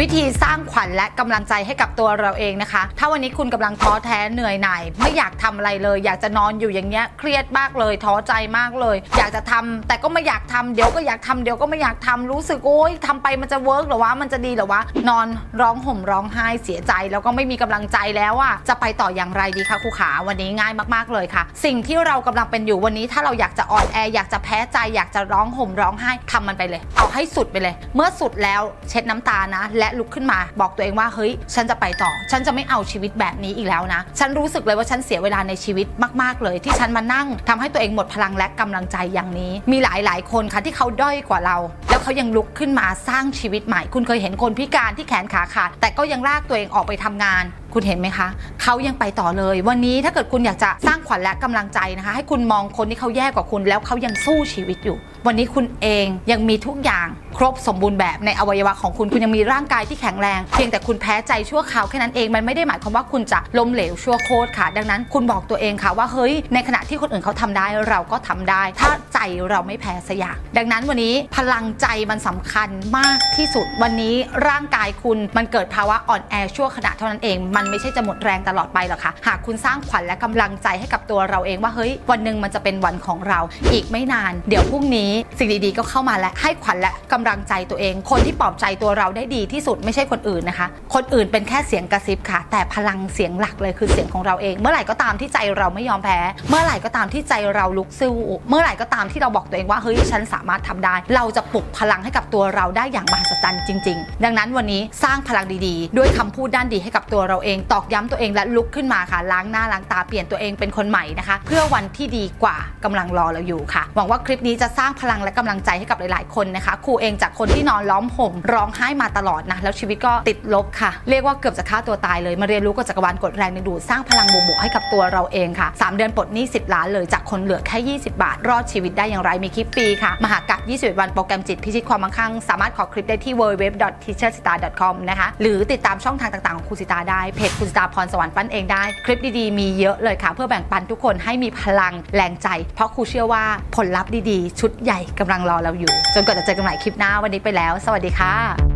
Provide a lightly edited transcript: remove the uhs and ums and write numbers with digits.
วิธีสร้างขวัญและกำลังใจให้กับตัวเราเองนะคะถ้าวันนี้คุณกำลังท้อแท้เหนื่อยหน่ายไม่อยากทำอะไรเลยอยากจะนอนอยู่อย่างเงี้ยเครียดมากเลยท้อใจมากเลยอยากจะทำแต่ก็ไม่อยากทำเดี๋ยวก็อยากทำเดี๋ยวก็ไม่อยากทำรู้สึกโอ๊ยทำไปมันจะเวิร์กหรอวะมันจะดีหรอวะนอนร้องห่มร้องไห้เสียใจแล้วก็ไม่มีกำลังใจแล้วอะจะไปต่ออย่างไรดีคะครูขาวันนี้ง่ายมากๆเลยค่ะสิ่งที่เรากำลังเป็นอยู่วันนี้ถ้าเราอยากจะอ่อนแออยากจะแพ้ใจอยากจะร้องห่มร้องไห้ทำมันไปเลยเอาให้สุดไปเลยเมื่อสุดแล้วเช็ดน้ำตานะและลุกขึ้นมาบอกตัวเองว่าเฮ้ยฉันจะไปต่อฉันจะไม่เอาชีวิตแบบนี้อีกแล้วนะฉันรู้สึกเลยว่าฉันเสียเวลาในชีวิตมากๆเลยที่ฉันมานั่งทำให้ตัวเองหมดพลังและกำลังใจอย่างนี้มีหลายคนค่ะที่เขาด้อยกว่าเราแล้วเขายังลุกขึ้นมาสร้างชีวิตใหม่คุณเคยเห็นคนพิการที่แขนขาขาดแต่ก็ยังลากตัวเองออกไปทำงานคุณเห็นไหมคะเขายังไปต่อเลยวันนี้ถ้าเกิดคุณอยากจะสร้างขวัญและกำลังใจนะคะให้คุณมองคนที่เขาแย่กว่าคุณแล้วเขายังสู้ชีวิตอยู่วันนี้คุณเองยังมีทุกอย่างครบสมบูรณ์แบบในอวัยวะของคุณยังมีร่างกายที่แข็งแรงเพียงแต่คุณแพ้ใจชั่วคราวแค่นั้นเองมันไม่ได้หมายความว่าคุณจะล้มเหลวชั่วโคตรค่ะดังนั้นคุณบอกตัวเองค่ะว่าเฮ้ยในขณะที่คนอื่นเขาทำได้เราก็ทำได้ถ้าใจเราไม่แพ้สักอย่างดังนั้นวันนี้พลังใจมันสำคัญมากที่สุดวันนี้ร่างกายคุณมันเกิดภาวะอ่อนแอชั่วขณะเท่านั้นเองมันไม่ใช่จะหมดแรงตลอดไปหรอกค่ะหากคุณสร้างขวัญและกำลังใจให้กับตัวเราเองว่าเฮ้ยวันหนึ่งมันจะเป็นวันของเราอีกไม่นานเดี๋ยวพรุ่งนี้สิ่งดีๆก็เข้ามาและให้ขวัญและกำลังใจตัวเองคนที่ปลอบใจตัวเราได้ดีที่สุดไม่ใช่คนอื่นนะคะคนอื่นเป็นแค่เสียงกระซิบค่ะแต่พลังเสียงหลักเลยคือเสียงของเราเองเมื่อไหร่ก็ตามที่ใจเราไม่ยอมแพ้เมื่อไหร่ก็ตามที่ใจเราลุกสู้เมื่อไหร่ก็ตามที่เราบอกตัวเองว่าเฮ้ยฉันสามารถทำได้เราจะปลุกพลังให้กับตัวเราได้อย่างมหัศจรรย์จริงๆดังนั้นวันนี้สร้างพลังดีๆด้วยคำพูดด้านดีให้กับตัวเราเองตอกย้ำตัวเองและลุกขึ้นมาค่ะล้างหน้าล้างตาเปลี่ยนตัวเองเป็นคนใหม่นะคะเพื่อวันที่ดีกว่ากำลังรอเราอยู่ค่ะหวังว่าคลิปนี้จะสร้างพลังและกำลังใจให้กับหลายๆคนนะคะครูเองจากคนที่นอนล้อมห่มร้องไห้มาตลอดนะแล้วชีวิตก็ติดลบค่ะเรียกว่าเกือบจะฆ่าตัวตายเลยมาเรียนรู้กับจักรวาลกดแรงดึงดูดสร้างพลังบวกๆให้กับตัวเราเองค่ะ3 เดือนปลดหนี้10 ล้านเลยจากคนเหลือแค่20 บาทรอดชีวิตได้อย่างไรมีคลิปฟรีค่ะมหากาพย์21 วันโปรแกรมจิตพิชิตความมั่งคั่งสามารถขอคลิปได้ที่ www.teachersita.com นะคะหรือติดตามช่องทางต่างๆของครูสิตาได้เพจครูสิตาพรสวรรค์ปั้นเองได้คลิปดีๆมีเยอะเลยค่ะเพื่อแบ่งปันทุกคนให้มีพลังแรงใจเพราะครูเชื่อว่าผลลัพธ์ดีๆชุดใหญ่กำลังรอเราอยู่จนกว่าจะเจอกันใหม่คลิปหน้าวันนี้ไปแล้วสวัสดีค่ะ